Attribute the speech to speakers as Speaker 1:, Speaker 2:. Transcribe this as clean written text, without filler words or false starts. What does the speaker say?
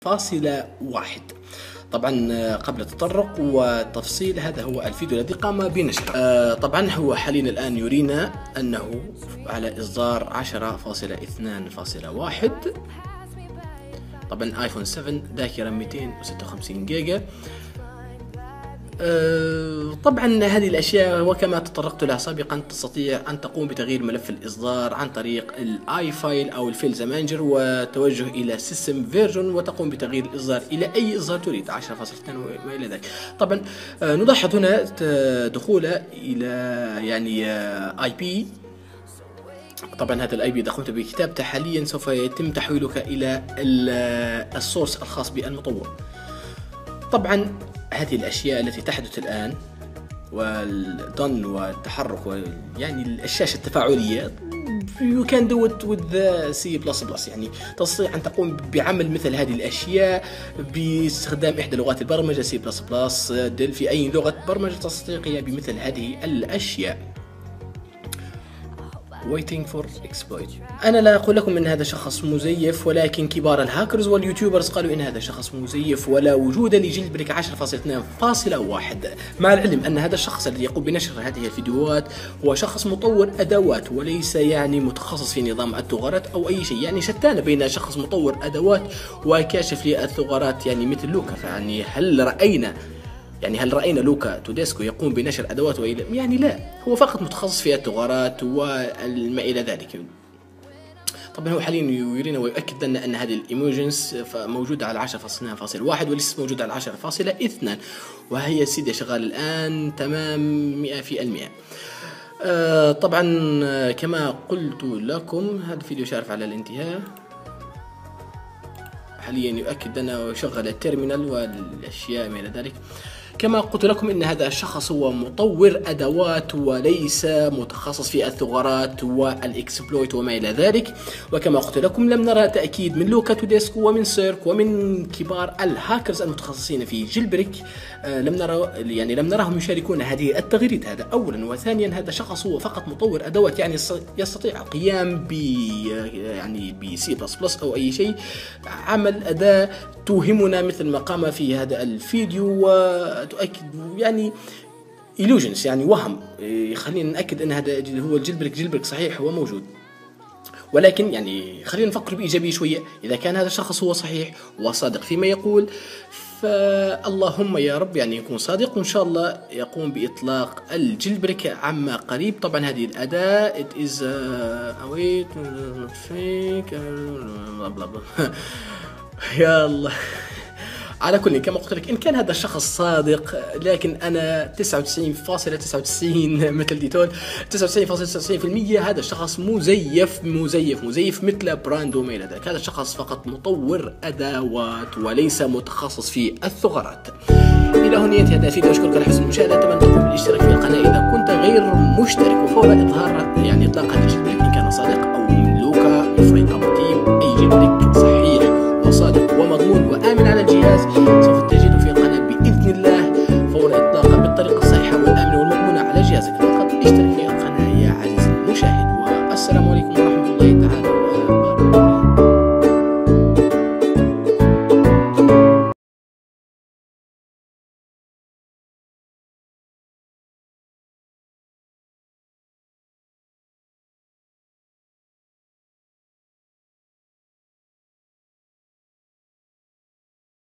Speaker 1: فاصلة واحد. طبعا قبل التطرق وتفصيل هذا هو الفيديو الذي قام بنشره. طبعا هو حاليا الآن يرينا أنه على إصدار 10.2.1. طبعا ايفون 7 ذاكرة 256 جيجا. طبعا هذه الأشياء وكما تطرقت لها سابقا تستطيع أن تقوم بتغيير ملف الإصدار عن طريق الاي فايل أو الفيلز مانجر وتوجه إلى سيستم فيرجن وتقوم بتغيير الإصدار إلى أي إصدار تريد 10.2 وما إلى ذلك. طبعا نلاحظ هنا دخوله إلى يعني اي بي. طبعا هذا الاي بي اذا قمت بكتابته حاليا سوف يتم تحويلك الى السورس الخاص بالمطور. طبعا هذه الاشياء التي تحدث الان والضن والتحرك يعني الشاشه التفاعليه you can do it with C++. يعني تستطيع ان تقوم بعمل مثل هذه الاشياء باستخدام احدى لغات البرمجه C++، دل في اي لغه برمجه تستطيع القيام بمثل هذه الاشياء. waiting for exploit. أنا لا أقول لكم أن هذا شخص مزيف، ولكن كبار الهاكرز واليوتيوبرز قالوا أن هذا شخص مزيف ولا وجود لجلد بريك 10.2.1، مع العلم أن هذا الشخص الذي يقوم بنشر هذه الفيديوهات هو شخص مطور أدوات وليس يعني متخصص في نظام الثغرات أو أي شيء. يعني شتان بين شخص مطور أدوات وكاشف للثغرات يعني مثل لوكا. فيعني هل رأينا لوكا توديسكو يقوم بنشر أدوات يعني لا، هو فقط متخصص في الثغرات وما إلى ذلك. طبعا هو حاليا يرينا ويؤكد لنا أن هذه الإيموجنز موجودة على 10.2.1 وليست موجودة على 10.2، وهي سيدة شغال الآن تمام 100%. طبعا كما قلت لكم هذا الفيديو شارف على الانتهاء. حاليا يؤكد لنا ويشغل التيرمينال والأشياء ما إلى ذلك. كما قلت لكم ان هذا الشخص هو مطور ادوات وليس متخصص في الثغرات والاكسبلويت وما الى ذلك. وكما قلت لكم لم نرى تاكيد من لوكا توديسكو ومن سيرك ومن كبار الهاكرز المتخصصين في جيلبريك. لم نراهم يشاركون هذه التغريدات. هذا اولا. وثانيا هذا شخص هو فقط مطور ادوات، يعني يستطيع القيام ب C++ او اي شيء، عمل اداة توهمنا مثل ما قام في هذا الفيديو وتؤكد يعني illusions، يعني وهم خلينا نأكد ان هذا هو الجيلبريك صحيح هو موجود، ولكن يعني خلينا نفكر بإيجابية شوية. إذا كان هذا الشخص هو صحيح وصادق فيما يقول فاللهم يا رب يعني يكون صادق، وإن شاء الله يقوم بإطلاق الجيلبريك عما قريب. طبعا هذه الأداة it is await fake يا الله. على كل كما قلت لك إن كان هذا الشخص صادق، لكن أنا 99.99 مثل ديتول 99.99% هذا الشخص مزيف مثل براندو ما إلى ذلك. هذا الشخص فقط مطور أدوات وليس متخصص في الثغرات. إلى هنا ينتهي هذا الفيديو. أشكرك على حسن المشاهدة. أتمنى تقوم بالاشتراك في القناة إذا كنت غير مشترك، وفور إظهار يعني إطلاق هذا الجيلبريك إن كان صادق أو من لوكا فريق أبو تيم أي جيلبريك صحيح.